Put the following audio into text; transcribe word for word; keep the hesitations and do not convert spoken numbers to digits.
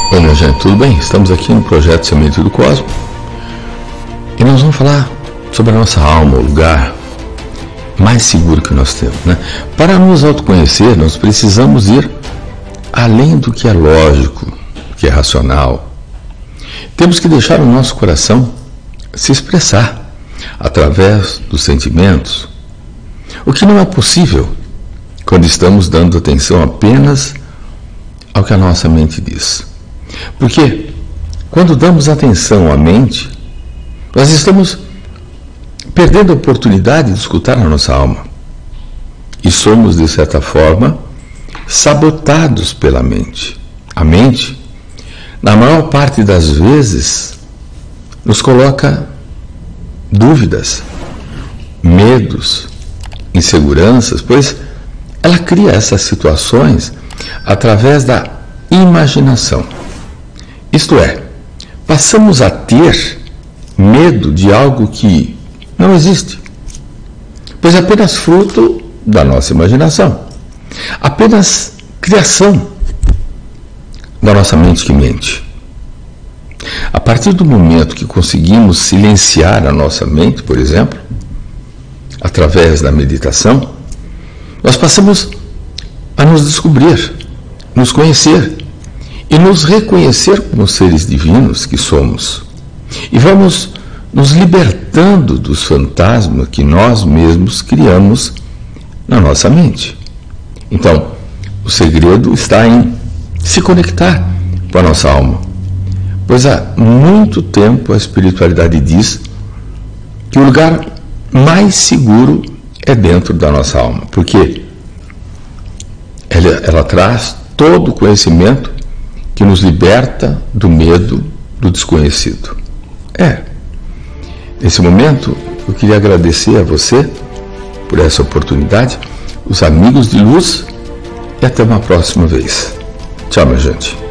Oi, minha gente, tudo bem? Estamos aqui no projeto Semente do Cosmo e nós vamos falar sobre a nossa alma, o lugar mais seguro que nós temos, né? Para nos autoconhecer, nós precisamos ir além do que é lógico, que é racional. Temos que deixar o nosso coração se expressar através dos sentimentos, o que não é possível quando estamos dando atenção apenas ao que a nossa mente diz. Porque quando damos atenção à mente, nós estamos perdendo a oportunidade de escutar a nossa alma. E somos, de certa forma, sabotados pela mente. A mente, na maior parte das vezes, nos coloca dúvidas, medos, inseguranças, pois ela cria essas situações através da imaginação. Isto é, passamos a ter medo de algo que não existe, pois é apenas fruto da nossa imaginação, apenas criação da nossa mente que mente. A partir do momento que conseguimos silenciar a nossa mente, por exemplo, através da meditação, nós passamos a nos descobrir, nos conhecer e nos reconhecer como seres divinos que somos. E vamos nos libertando dos fantasmas que nós mesmos criamos na nossa mente. Então, o segredo está em se conectar com a nossa alma, pois há muito tempo a espiritualidade diz que o lugar mais seguro é dentro da nossa alma, porque ela, ela traz todo o conhecimento que nos liberta do medo do desconhecido. É, nesse momento eu queria agradecer a você por essa oportunidade, os amigos de luz, e até uma próxima vez. Tchau, minha gente.